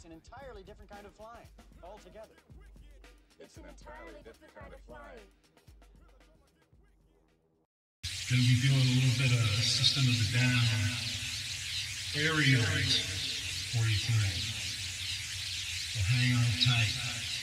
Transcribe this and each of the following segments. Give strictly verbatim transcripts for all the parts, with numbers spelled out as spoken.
it's an entirely different kind of flying altogether. It's an entirely different kind of flying. Gonna be doing a little bit of System of a Down aerials for you tonight. So hang on tight.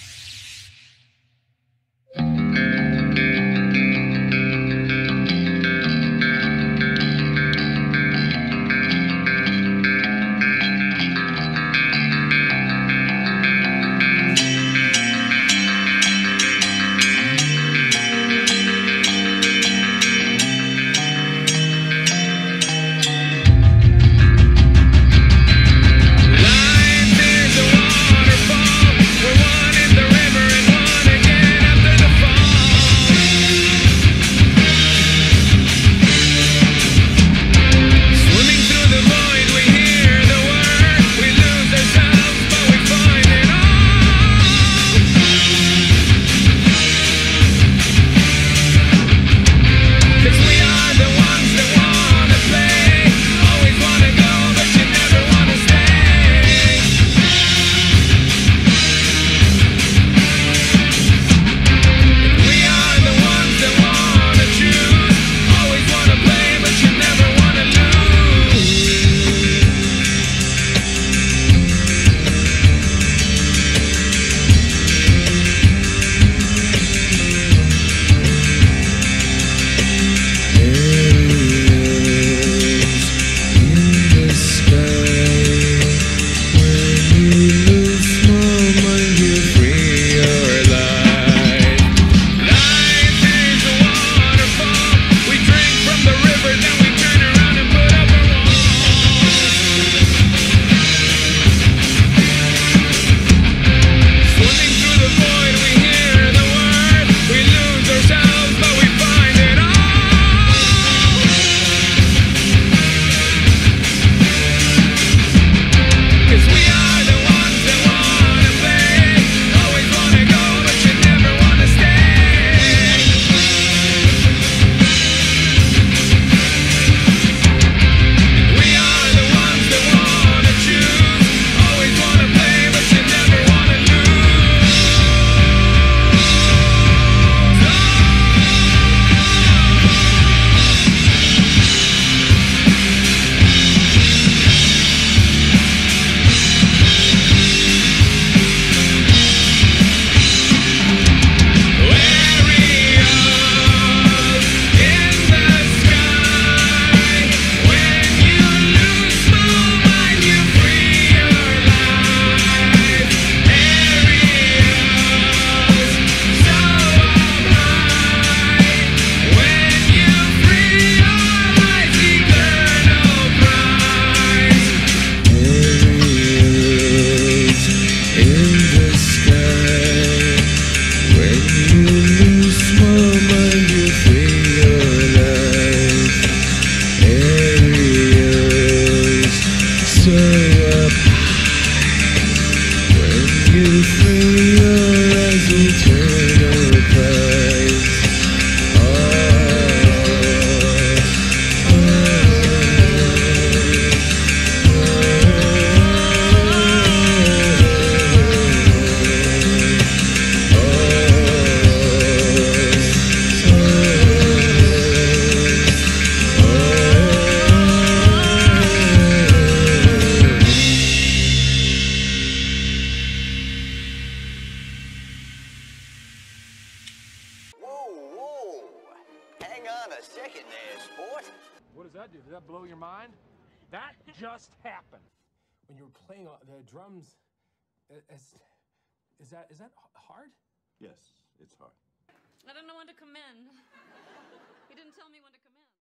blow your mind? That just happened. When you were playing the drums, is, is that is that hard? Yes, it's hard. I don't know when to come in. He didn't tell me when to come